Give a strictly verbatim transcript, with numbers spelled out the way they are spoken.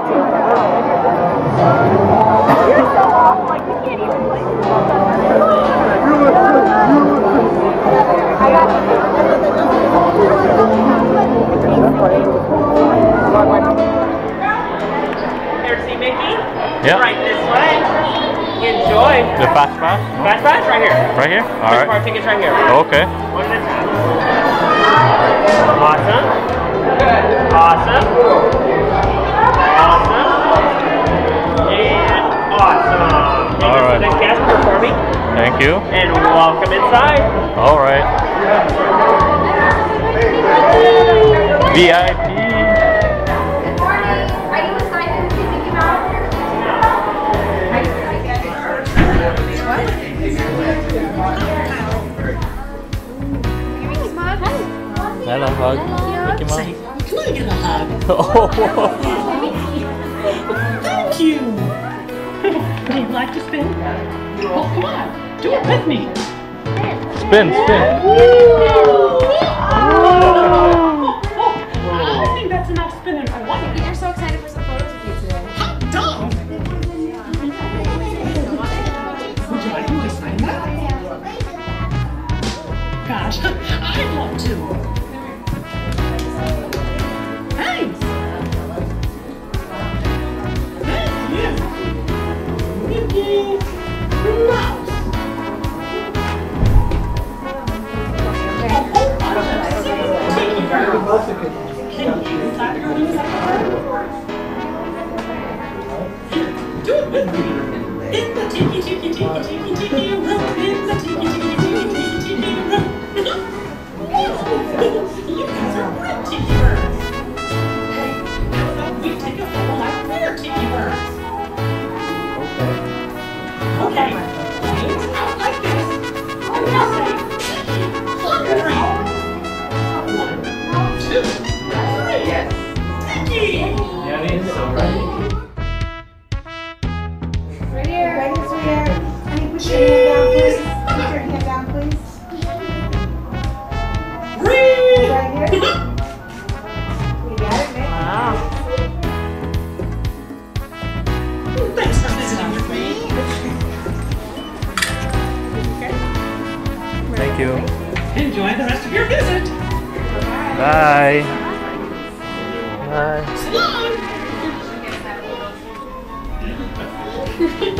You're so off, like you can't even play. I got Here, see Mickey? Yeah. Right this way. Enjoy. The fast pass? Fast pass right here. Right here? Quick Alright. part tickets right here. Okay. One at a time. Awesome. Awesome. Awesome. And awesome. Take All right. the next Casper for me. Thank you. And welcome inside. Alright. V I P. Hello, hug. Mickey Mouse. Can I get a hug? Oh. Thank you. Would you like to spin? Oh, come on. Do it with me. Spin, spin. Oh, I think that's enough spinning for one. You're so excited for some photos with you today. Hot dog. Would you like me to sign that? Gosh, I'd love to. Thanks. Thank you. Mickey Mouse. Can you clap your wings up? Do it with me. In the tiki tiki tiki tiki tiki room. In the tiki tiki tiki tiki tiki room. You guys are great tiki birds. Hey, how about we take a photo like we're tiki birds? Okay. Hands out like this. And now say tiki on three. One, two, three. Yes. Tiki. Yeah, it is so right. Right here. Right here, sweetheart. Honey, put your hand down, please. Put your hand down, please. Three. Right here. You got it, Nick? Wow. Thanks for visiting with me. Thank you. Enjoy the rest of your visit. Bye. Bye. So long.